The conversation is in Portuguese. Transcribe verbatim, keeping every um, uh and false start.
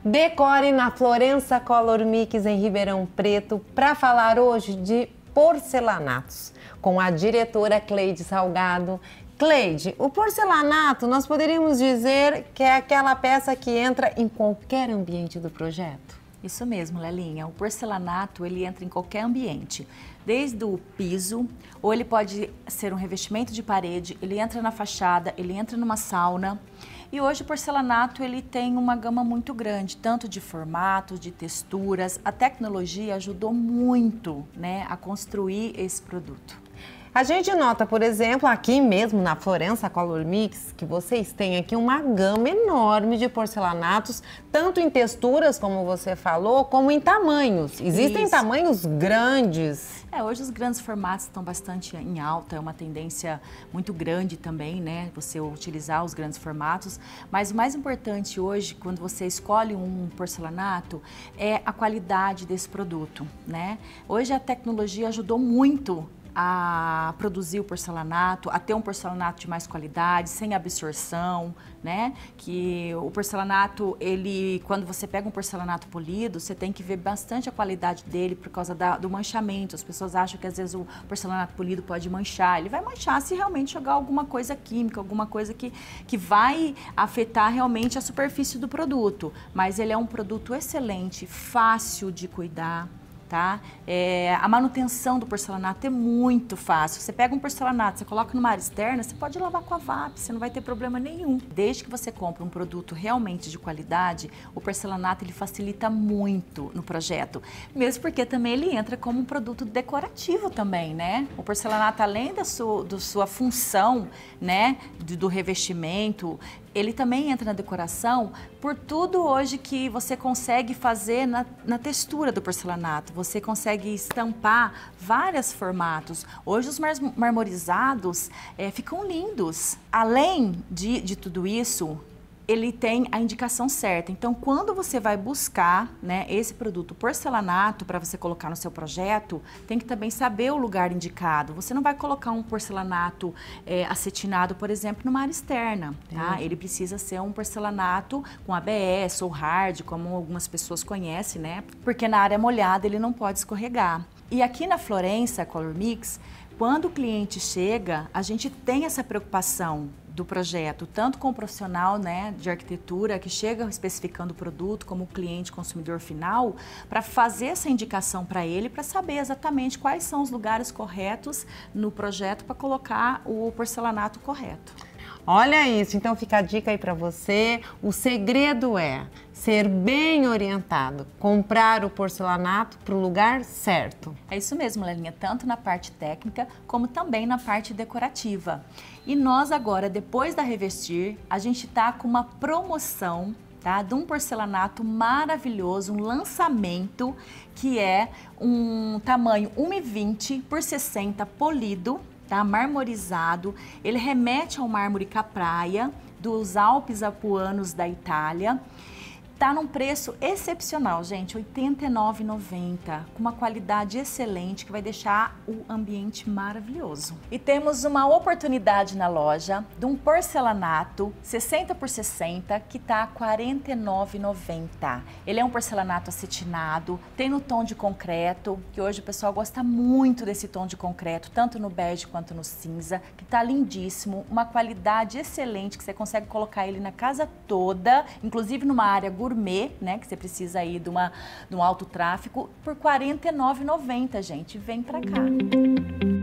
Decore na Florença Color Mix em Ribeirão Preto para falar hoje de porcelanatos com a diretora Cleide Salgado. Cleide, o porcelanato nós poderíamos dizer que é aquela peça que entra em qualquer ambiente do projeto? Isso mesmo, Lelinha. O porcelanato, ele entra em qualquer ambiente, desde o piso, ou ele pode ser um revestimento de parede, ele entra na fachada, ele entra numa sauna. E hoje o porcelanato, ele tem uma gama muito grande, tanto de formatos, de texturas. A tecnologia ajudou muito, né, a construir esse produto. A gente nota, por exemplo, aqui mesmo na Florença Color Mix, que vocês têm aqui uma gama enorme de porcelanatos, tanto em texturas, como você falou, como em tamanhos. Existem Isso. tamanhos grandes. É, hoje os grandes formatos estão bastante em alta, é uma tendência muito grande também, né, você utilizar os grandes formatos. Mas o mais importante hoje, quando você escolhe um porcelanato, é a qualidade desse produto, né? Hoje a tecnologia ajudou muito a produzir o porcelanato, a ter um porcelanato de mais qualidade, sem absorção, né? Que o porcelanato, ele, quando você pega um porcelanato polido, você tem que ver bastante a qualidade dele por causa da, do manchamento. As pessoas acham que às vezes o porcelanato polido pode manchar. Ele vai manchar se realmente jogar alguma coisa química, alguma coisa que, que vai afetar realmente a superfície do produto. Mas ele é um produto excelente, fácil de cuidar. Tá? É, a manutenção do porcelanato é muito fácil. Você pega um porcelanato, você coloca numa área externa, você pode lavar com a V A P, você não vai ter problema nenhum. Desde que você compre um produto realmente de qualidade, o porcelanato ele facilita muito no projeto. Mesmo porque também ele entra como um produto decorativo também, né? O porcelanato, além da sua, da sua função, né, do, do revestimento, ele também entra na decoração por tudo hoje que você consegue fazer na, na textura do porcelanato. Você consegue estampar vários formatos. Hoje os mar marmorizados é, ficam lindos. Além de, de tudo isso, ele tem a indicação certa. Então, quando você vai buscar, né, esse produto porcelanato para você colocar no seu projeto, tem que também saber o lugar indicado. Você não vai colocar um porcelanato é, acetinado, por exemplo, numa área externa. Tá? Ele precisa ser um porcelanato com A B S ou hard, como algumas pessoas conhecem, né? Porque na área molhada ele não pode escorregar. E aqui na Florença Color Mix, quando o cliente chega, a gente tem essa preocupação do projeto, tanto com o profissional, né, de arquitetura que chega especificando o produto, como o cliente consumidor final, para fazer essa indicação para ele, para saber exatamente quais são os lugares corretos no projeto para colocar o porcelanato correto. Olha isso, então fica a dica aí para você. O segredo é ser bem orientado, comprar o porcelanato para o lugar certo. É isso mesmo, Lelinha, tanto na parte técnica como também na parte decorativa. E nós agora, depois da Revestir, a gente tá com uma promoção, tá, de um porcelanato maravilhoso, um lançamento que é um tamanho um e vinte por sessenta polido, tá, marmorizado. Ele remete ao mármore Capraia dos Alpes Apuanos da Itália. Tá num preço excepcional, gente, oitenta e nove reais e noventa centavos, com uma qualidade excelente que vai deixar o ambiente maravilhoso. E temos uma oportunidade na loja de um porcelanato sessenta por sessenta que tá quarenta e nove reais e noventa centavos. Ele é um porcelanato acetinado, tem no tom de concreto, que hoje o pessoal gosta muito desse tom de concreto, tanto no bege quanto no cinza, que tá lindíssimo, uma qualidade excelente que você consegue colocar ele na casa toda, inclusive numa área gourmet, né, que você precisa aí de, uma, de um alto tráfego, por quarenta e nove reais e noventa centavos, gente. Vem pra cá.